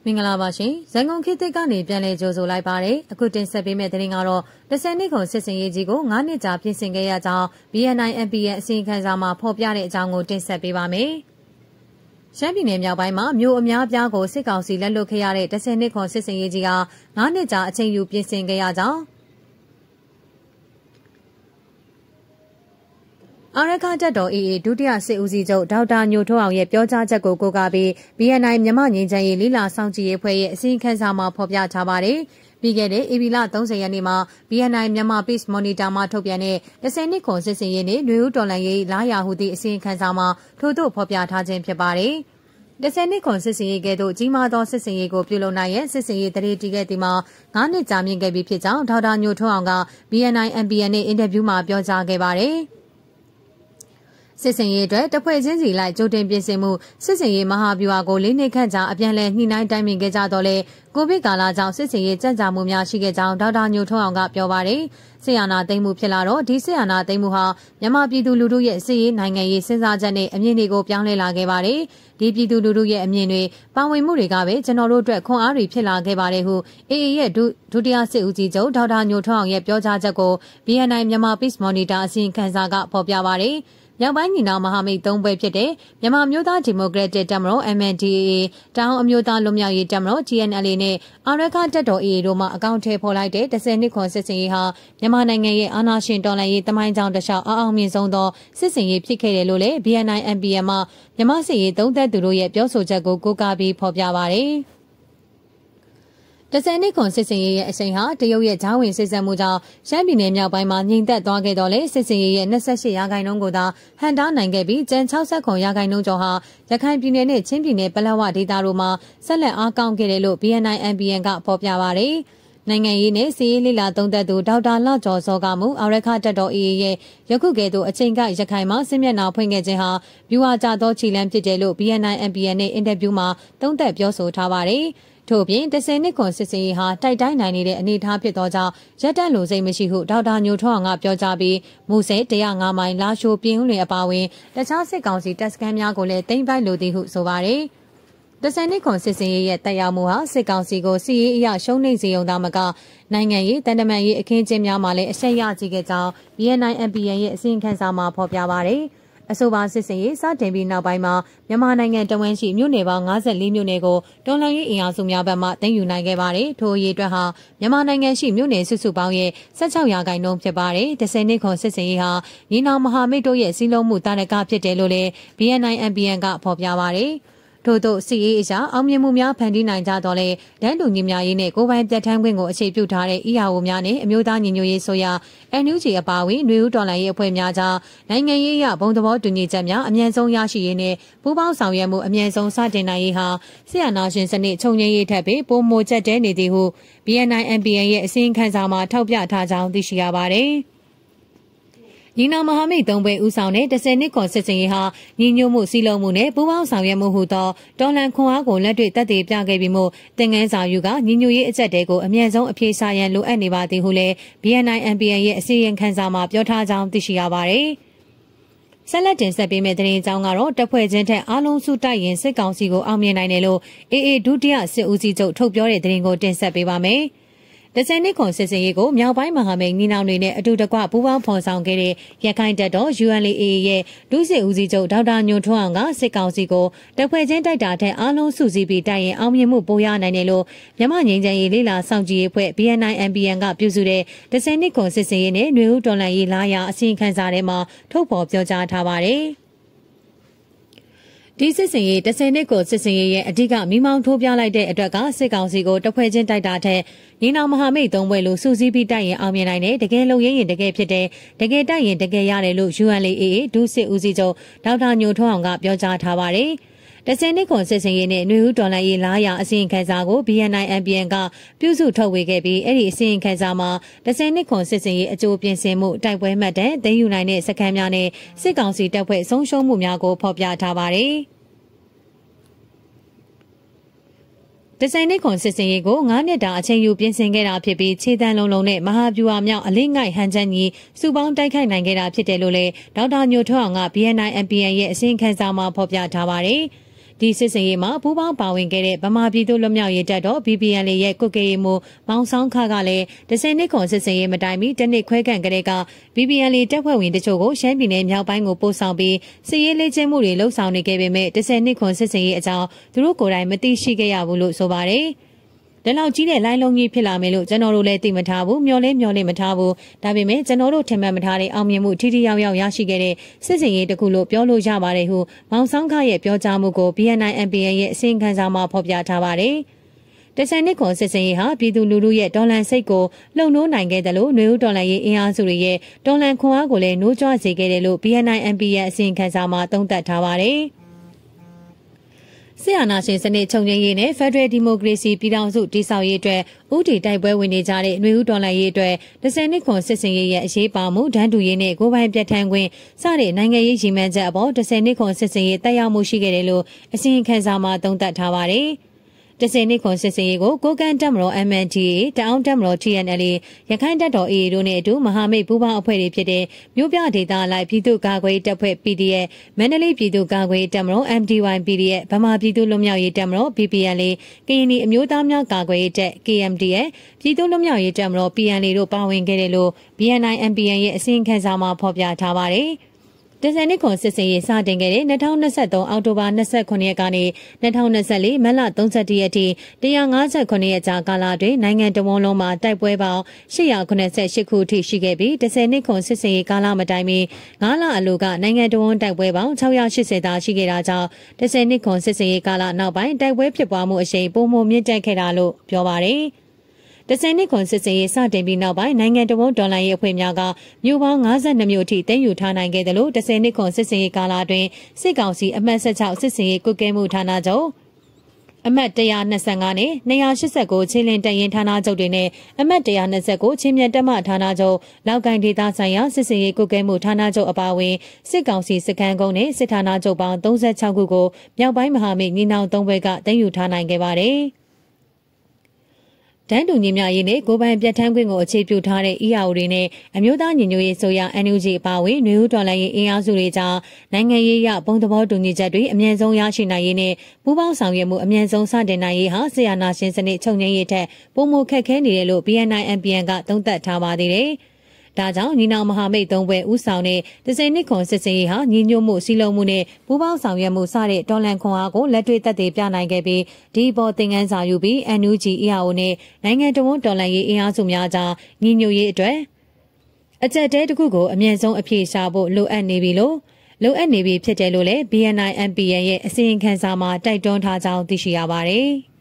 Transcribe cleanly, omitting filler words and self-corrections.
မင်္ဂလာပါရှင်။ဇန်ကုန်ခေတ်သစ်ကနေပြန်လည်ကြိုဆိုလိုက်ပါတယ်။အခုတင်ဆက်ပေးမယ့်သတင်းကတော့10နှစ်ခွန်စစ်စင်ရေးကြီးကို9နှစ်ကြာပြင်ဆင်ခဲ့ရကြောင်း BNI MPN အစီရင်ခံစာမှာဖော်ပြတဲ့အကြောင်းကိုတင်ဆက်ပေးပါမယ်။ရှမ်းပြည်နယ်မြောက်ပိုင်းမှာမြို့အများအပြားကိုစစ်ကောင်စီလက်လွတ်ခဲ့ရတဲ့10နှစ်ခွန်စစ်စင်ရေးကြီးက9နှစ်ကြာအချိန်ယူပြင်ဆင်ခဲ့ရကြောင်းအာရခတပ်တော် AA ဒုတိယစစ်ဦးစီးချုပ်ဒေါက်တာညိုထွန်းအောင်ရဲ့ပြောကြားချက်ကိုကိုးကားပြီး BNI မြန်မာငြိမ်းချမ်းရေးလိလာဆောင်ကြည့်ရေးအဖွဲ့ရဲ့အစီရင်ခံစာမှာဖော်ပြထားပါတယ်။ပြီးခဲ့တဲ့ဧပြီလ30ရက်နေ့မှာ BNI မြန်မာ Peace Monitor မှာထုတ်ပြန်တဲ့10နှစ်ခွန်စစ်စင်ရေးနဲ့ຫນွေဦးတော်လှန်ရေးလာရာဟုသည့်အစီရင်ခံစာမှာထို့သို့ဖော်ပြထားခြင်းဖြစ်ပါတယ်။10နှစ်ခွန်စစ်စင်ရေးကဲ့သို့ကြီးမားသောစစ်စင်ရေးကိုပြုလုပ်နိုင်ရန်စစ်စင်ရေးတရေတီခဲ့သည်မှာ9နှစ်ကြာမြင့်ခဲ့ပြီဖြစ်ကြောင်းဒေါက်တာညိုထွန်းအောင်က BNI MPN နဲ့အင်တာဗျူးမှာပြောကြားခဲ့ပါတယ်။စစ်စင်ရေးအတွက်တဖွဲ့ချင်းစီလိုက်ကြိုတင်ပြင်ဆင်မှုစစ်စင်ရေးမဟာဗျူဟာကို၄နှစ်ခန့်ကြာအပြန်အလှန်ညှိနှိုင်းတိုင်ပင်ခဲ့ကြတော့လေကိုဗစ်ကာလကြောင့်စစ်စင်ရေးကြံ့ကြာမှုများရှိခဲ့ကြောင်းဒေါက်တာညိုထွန်းအောင်ကပြောပါတယ်။ဆီယနာသိမ်းမှုဖြစ်လာတော့ဒီဆီယနာသိမ်းမှုဟာမြန်မာပြည်သူလူထုရဲ့စစ်ရေးနိုင်ငံရေးစဉ်းစားချက်နဲ့အမြင်တွေကိုပြောင်းလဲလာခဲ့ပါတယ်။ဒီပြည်သူလူထုရဲ့အမြင်တွေပါဝင်မှုတွေကပဲကျွန်တော်တို့အတွက်ခွန်အားတွေဖြစ်လာခဲ့ပါတယ်ဟု AA ရဲ့ဒုတိယစစ်ဦးစီးချုပ်ဒေါက်တာညိုထွန်းအောင်ရဲ့ပြောကြားချက်ကို BNI မြန်မာ Peace Monitor အစီရင်ခံစာကဖော်ပြပါတယ်။မြောက်ပိုင်းညီနောင်မဟာမိတ်၃ဘွဲဖြစ်တဲ့မြန်မာမျိုးသားဒီမိုကရက်တစ်တပ်မတော် MNDAA တောင်အမျိုးသားလွတ်မြောက်ရေးတပ်မတော် TNLA နဲ့အာရခတပ်တော် AA တို့မှအကောင့်ထဲပေါ်လိုက်တဲ့10နှစ်ခွန်စစ်စင်ရေးဟာမြန်မာနိုင်ငံရဲ့အာဏာရှင်တော်လှန်ရေးတမိုင်းကြောင်းတစ်လျှောက်အောင်မြင်ဆုံးသောစစ်စင်ရေးဖြစ်ခဲ့တယ်လို့လည်း BNI MPN မှမြန်မာစစ်ရေးသုံးသပ်သူတို့ရဲ့ပြောဆိုချက်ကိုကိုးကားပြီးဖော်ပြပါတယ်။10နှစ်ခွန်စစ်စင်ရေးရဲ့အချိန်ဟာတရုတ်ရဲ့ဂျားဝင်စစ်ဆက်မှုကြောင့်ရှမ်းပြည်နယ်မြောက်ပိုင်းမှာငြိမ်သက်သွားခဲ့တော့လေစစ်စင်ရေးရဲ့28%ကိုသာဟန်တားနိုင်ခဲ့ပြီးကျန်60% ကျော်ဟာရခိုင်ပြည်နယ်နဲ့ချင်းပြည်နယ်ပလက်ဝဒေသတို့မှာဆက်လက်အားကောင်းခဲ့တယ်လို့ BNI MPN ကဖော်ပြပါတယ်။နိုင်ငံရေးနဲ့စီးရေးလိလာသုံးသက်သူဒေါက်တာလှကျော်စောကမူအာရခတပ်တော် AA ရဲ့ယခုကဲ့သို့အချိန်ကရခိုင်မှာစစ်မျက်နှာဖွင့်ခဲ့ခြင်းဟာဗျူဟာကျသောခြေလှမ်းဖြစ်တယ်လို့ BNI MPN နဲ့အင်တာဗျူးမှာသုံးသပ်ပြောဆိုထားပါတယ်။ထို့ပြင်10နှစ်ခွန်စစ်စင်ရေးဟာတိုက်တိုင်းနိုင်နေတဲ့အနေအထားဖြစ်သောကြောင့်ရက်တက်လိုစိတ်မရှိဟုဒေါက်တာညိုထွန်းအောင်ကပြောကြားပြီးမူဆဲ105မိုင်လာရှိုးပြင်းဦးလွင်အပါအဝင်တခြားစစ်ကောင်စီတပ်စခန်းများကိုလည်းသိမ်းပိုက်လိုသည်ဟုဆိုပါတယ်။10နှစ်ခွန်စစ်စင်ရေးရဲ့တက်ရောက်မှုဟာစစ်ကောင်စီကိုစီရေးအရရှုံးနိမ့်စေုံသာမကနိုင်ငံရေးတန်တမာရေးအခင်းကျင်းများမှာလည်းအဆက်ရကြည့်ခဲ့ကြောင်း BNI MPN ရဲ့အစီရင်ခံစာမှာဖော်ပြပါတယ်။အဆိုပါစစ်စင်ရေးစတင်ပြီးနောက်ပိုင်းမှာမြန်မာနိုင်ငံတဝန်းရှိမြို့နယ်ပေါင်း54မြို့နယ်ကိုတော်လှန်ရေးအင်အားစုများဘက်မှသိမ်းယူနိုင်ခဲ့ပါတယ်။ထိုအရေးအတွက်ဟာမြန်မာနိုင်ငံရှိမြို့နယ်စုစုပေါင်းရဲ့16%ဖြစ်ပါတယ်။10နှစ်ခွန်စစ်စင်ရေးဟာညီနောင်မဟာမိတ်တို့ရဲ့စည်းလုံးမှုတာရကဖြစ်တယ်လို့လည်း BNI MPN ကဖော်ပြပါတယ်။ထို့သောစီအေးအရာအောင်မြင်မှုများဖန်တီးနိုင်ကြတော့လေတန်းတူညီမျှရေးနဲ့ကိုယ်ပိုင်ပြဋ္ဌာန်းခွင့်ကိုအခြေပြုထားတဲ့ EAO များနဲ့အမျိုးသားညီညွတ်ရေးဆိုရာ NUG အပါအဝင်ຫນွေဦးတော်လှန်ရေးအဖွဲ့များကြားနိုင်ငံရေးအရဘုံသဘောတူညီချက်များအမြန်ဆုံးရရှိရေးနဲ့ပူးပေါင်းဆောင်ရွက်မှုအမြန်ဆုံးစတင်နိုင်ရေးဟာဆရာနာရှင်စနစ်ချုပ်ငြိမ်းရေးထက်ပြီးပိုမိုချက်တဲနေသည်ဟု BNI MPN ရဲ့အစီရင်ခံစာမှာထောက်ပြထားကြောင်းသိရှိရပါတယ်။ညီနောင်မဟာမိတ်၃ဘွဲဦးဆောင်တဲ့10နှစ်ခွန်စစ်စင်ရေးဟာညီညွတ်မှုစီလုံးမှုနဲ့ပူးပေါင်းဆောင်ရွက်မှုဟူသောတော်လှန်ခွန်အားကိုလက်တွေ့သက်သေပြခဲ့ပြီးမှသင်ငန်းစာယူကညီညွတ်ရေးအချက်တွေကိုအမြန်ဆုံးအပြေရှားရန်လိုအပ်နေပါသည်ဟုလည်း BNI MPN ရဲ့အစီရင်ခံစာမှာပြောထားကြောင်းသိရှိရပါတယ်။ဆက်လက်တင်ဆက်ပေးမယ့်သတင်းအကြောင်းကတော့တပ်ဖွဲ့ချင်းထက်အားလုံးစုတိုက်ရင်စစ်ကောင်စီကိုအောင်မြင်နိုင်တယ်လို့ AA ဒုတိယစစ်ဦးစီးချုပ်ထုတ်ပြောတဲ့သတင်းကိုတင်ဆက်ပေးပါမယ်။10နှစ်ခွန်စစ်စင်ရေးကိုမြောက်ပိုင်းမဟာမိတ်ညီနောင်တွေနဲ့အတူတကွပူးပေါင်းဖော်ဆောင်ခဲ့တဲ့ရခိုင်တပ်တော် UNLA ရဲ့ဒုစစ်ဦးစီးချုပ်ဒေါက်တာညိုထွန်းအောင်ကစစ်ကောင်စီကိုတပ်ဖွဲ့ချင်းတိုက်တာထက်အားလုံးစုစည်းပြီးတိုက်ရင်အောင်မြင်မှုပိုရနိုင်တယ်လို့မြန်မာငြိမ်းချမ်းရေးလိလာဆောင်ကြည့်ရေးအဖွဲ့ BNI MPN ကပြုစုတဲ့10နှစ်ခွန်စစ်စင်ရေးနဲ့ຫນွေဦးတော်လှန်ရေးလာရာအစီရင်ခံစာထဲမှာထုတ်ဖော်ပြောကြားထားပါတယ်။ဒီစစ်စင်ရေး10နှစ်ကိုစစ်စင်ရေးရဲ့အဓိကမိမောင်းထိုးပြလိုက်တဲ့အတွက်ကစစ်ကောင်စီကိုတဖွဲ့ချင်းတိုက်တာထက်ညီနောင်မဟာမိတ်၃ဘွဲလို့စုစည်းပြီးတိုက်ရင်အောင်မြင်နိုင်တယ်တကယ်လုံရင်တကယ်ဖြစ်တယ်တကယ်တိုက်ရင်တကယ်ရတယ်လို့ UNLA ဒုစစ်ဦးစီးချုပ်ဒေါက်တာညိုထွန်းအောင်ကပြောကြားထားပါတယ်။10နှစ်ခွန်စစ်စင်ရေးနဲ့ຫນွေဦးတော်လှန်ရေးလာရာအစီရင်ခံစာကို BNI MPN ကပြုစုထုတ်ဝေခဲ့ပြီးအဲ့ဒီအစီရင်ခံစာမှာ10နှစ်ခွန်စစ်စင်ရေးအကျိုးပြင်ဆင်မှုတိုက်ပွဲမှတ်တမ်းသိမ်းယူနိုင်တဲ့စခန်းများနဲ့စစ်ကောင်စီတပ်ဖွဲ့ဆုံးရှုံးမှုများကိုဖော်ပြထားပါတယ်။10နှစ်ခွန်စစ်စင်ရေးကို9နှစ်တာအချိန်ယူပြင်ဆင်ခဲ့တာဖြစ်ပြီးခြေတန်းလုံးလုံးနဲ့မဟာဗျူဟာမြောက်အလေးငိုက်ဟန်ချက်ကြီးစုပေါင်းတိုက်ခိုက်နိုင်ခဲ့တာဖြစ်တယ်လို့လည်းဒေါက်တာညိုထွန်းအောင်က BNI MPN ရဲ့အစီရင်ခံစာမှာဖော်ပြထားပါတယ်။ဒီစစ်စင်ရေးမှာပူးပေါင်းပါဝင်ခဲ့တဲ့ဗမာပြည်သူ့လွတ်မြောက်ရေးတပ်တော် BPN ရဲ့ကုတ်ကရေးမှုမောင်ဆောင်ခကလည်း10နှစ်ခွန်စစ်စင်ရေးမတိုင်မီတစ်နှစ်ခွဲခန့်ကလေးက BPN တပ်ဖွဲ့ဝင်တချို့ကိုရှမ်းပြည်နယ်မြောက်ပိုင်းကိုပို့ဆောင်ပြီးစစ်ရေးလေ့ကျင့်မှုတွေလှုပ်ဆောင်နေခဲ့ပေမဲ့10နှစ်ခွန်စစ်စင်ရေးအကြောင်းသူတို့ကိုယ်တိုင်မသိရှိခဲ့ရဘူးလို့ဆိုပါတယ်။ဒီလောက်ကြီးတဲ့လိုင်းလုံးကြီးဖြစ်လာမယ်လို့ကျွန်တော်တို့လည်းသိမထားဘူးမျော်လင့်မထားဘူးဒါပေမဲ့ကျွန်တော်တို့ထင်မှတ်မထားတဲ့အောင်မြင်မှုထိထိရောက်ရောက်ရရှိခဲ့တဲ့စစ်စင်ရေးတစ်ခုလို့ပြောလို့ရပါတယ်ဟုမောင်ဆောင်ခရဲ့ပြောကြားမှုကို BNI MPN ရဲ့အစီရင်ခံစာမှာဖော်ပြထားပါတယ်10နှစ်ခွန်စစ်စင်ရေးဟာပြည်သူလူထုရဲ့ဒေါ်လန်စိတ်ကိုလှုံ့နိုးနိုင်ခဲ့တယ်လို့ຫນွေဦးဒေါ်လန်ရေးအင်အားစုတွေရဲ့ဒေါ်လန်ခွန်အားကိုလည်းနှိုးကြွစေခဲ့တယ်လို့ BNI MPN အစီရင်ခံစာမှာသုံးသပ်ထားပါတယ်ဆီယနာရှင်စနစ်ချုပ်ငြိမ်းရေးနဲ့ Federal Democracy ပြည်ထောင်စုတည်ဆောက်ရေးအတွက်ဥတီတိုက်ပွဲဝင်နေကြတဲ့ຫນွေဦးဒေါ်လာရေးအတွက်10နှစ်ခွန်စစ်စင်ရေးရဲ့အရေးပါမှုဒန်းတူရေးနဲ့ကိုယ်ပိုင်ပြဋ္ဌာန်းခွင့်စတဲ့နိုင်ငံရေးရည်မှန်းချက်အပေါ်10နှစ်ခွန်စစ်စင်ရေးတက်ရောက်မှုရှိခဲ့တယ်လို့အစီရင်ခံစာမှာသုံးသပ်ထားပါတယ်10နှစ်ခွန်စစ်စင်ရေးကိုကိုကန့်တပ်မတော် MNDAA တအောင်းတပ်မတော် TNLA ရခိုင်တပ်တော် AA တို့နဲ့အတူမဟာမိတ်ပူးပေါင်းအဖွဲ့တွေဖြစ်တဲ့မြို့ပြဒေသအလိုက်ပြည်သူ့ကာကွယ်ရေးတပ်ဖွဲ့ PDF မန္တလေးပြည်သူ့ကာကွယ်ရေးတပ်မတော် MDY PDF ဗမာပြည်သူ့လွတ်မြောက်ရေးတပ်မတော် BPLA ကရင်နီအမျိုးသားများကာကွယ်ရေးတပ် KMDA ပြည်သူ့လွတ်မြောက်ရေးတပ်မတော် PNA တို့ပါဝင်ခဲ့တယ်လို့ BNI MPN ရဲ့အစီရင်ခံစာမှာဖော်ပြထားပါတယ်10နှစ်ခွန်စစ်စင်ရေးစတင်ခဲ့တဲ့2023အောက်တိုဘာ29ရက်ကနေ2024မတ်လ31ရက်ထိ158ရက်ကြာကာလတွင်နိုင်ငံတော်ဝန်လုံးမှာတိုက်ပွဲပေါင်း888ခုထိရှိခဲ့ပြီး10နှစ်ခွန်စစ်စင်ရေးကာလမတိုင်မီ9လအလိုကနိုင်ငံတော်ဝန်တိုက်ပွဲပေါင်း680သာရှိခဲ့တာကြောင့်10နှစ်ခွန်စစ်စင်ရေးကာလနောက်ပိုင်းတိုက်ပွဲဖြစ်ပွားမှုအရှိန်ပိုမိုမြင့်တက်ခဲ့တာလို့ပြောပါတယ်10နှစ်ခွန်စစ်စင်ရေးစတင်ပြီးနောက်ပိုင်းနိုင်ငံတော်ဝန်ဒေါ်လာရေးအဖွဲ့များကမြို့ပေါင်း52မြို့အထိတင်ယူထားနိုင်ခဲ့တယ်လို့10နှစ်ခွန်စစ်စင်ရေးကာလအတွင်းစစ်ကောင်စီအမှတ်16စစ်စင်ရေးကုကဲမှုဌာနချုပ်အမှတ်125နဲ့289ချင်းလင်းတရင်ဌာနချုပ်တွေနဲ့အမှတ်129ချင်းမြတ်တမဌာနချုပ်လောက်ကိုင်းဒေသဆိုင်ရာစစ်စင်ရေးကုကဲမှုဌာနချုပ်အပါအဝင်စစ်ကောင်စီစခန်းကုန်းနဲ့စစ်ဌာနချုပ်ပေါင်း36ခုကိုမြောက်ပိုင်းမဟာမိတ်ညီနောင်3ဘက်ကတင်ယူထားနိုင်ခဲ့ပါတယ်တန်းတူညီမျှရေးနဲ့ကိုယ်ပိုင်ပြဋ္ဌာန်းခွင့်ကိုအခြေပြုထားတဲ့ EAO တွေနဲ့အမျိုးသားညီညွတ်ရေးဆိုရ NUG အပါအဝင်ຫນွေဦးဒေါ်လာရေးအင်အားစုတွေကြားနိုင်ငံရေးရဘုံသဘောတူညီချက်တွေအမြန်ဆုံးရရှိနိုင်ရေးနဲ့ပူးပေါင်းဆောင်ရွက်မှုအမြန်ဆုံးစတင်နိုင်ရေးဟာဆီယနာရှင်စနစ်ချုပ်ငြိမ်းရေးထက်ပိုမိုခက်ခဲနေတယ်လို့ BNI MPN ကသုံးသပ်ထားပါသေးတယ်။ဒါကြောင့်ညီနောင်မဟာမိတ်3ဘွဲဦးဆောင်တဲ့10နှစ်ခွန်စစ်စင်ရေးဟာညီညွတ်မှုစည်းလုံးမှုနဲ့ပူးပေါင်းဆောင်ရွက်မှုစတဲ့ဒေါ်လန်ခွန်အားကိုလက်တွေ့သက်သေပြနိုင်ခဲ့ပြီးဒီပေါ်သင်ခန်းစာယူပြီး NUG EAO နဲ့နိုင်ငံတော်ဝန်ဒေါ်လန်ရေးအင်အားစုများကြားညီညွတ်ရေးအတွက်အကြက်တဲတစ်ခုကိုအမြင့်ဆုံးအပြည့်ရှာဖို့လိုအပ်နေပြီဖြစ်တယ်လို့လည်း BNI MPN ရဲ့အစီရင်ခံစာမှာတိုက်တွန်းထားကြောင်းသိရှိရပါတယ်။